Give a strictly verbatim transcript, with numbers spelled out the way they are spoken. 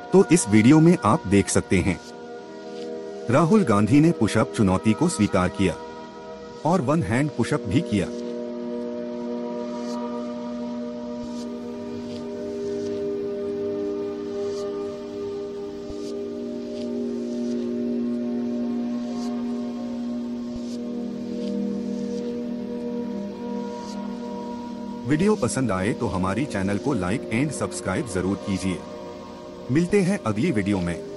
तो इस वीडियो में आप देख सकते हैं राहुल गांधी ने पुशअप चुनौती को स्वीकार किया और वन हैंड पुशअप भी किया। वीडियो पसंद आए तो हमारी चैनल को लाइक एंड सब्सक्राइब जरूर कीजिए। मिलते हैं अगली वीडियो में।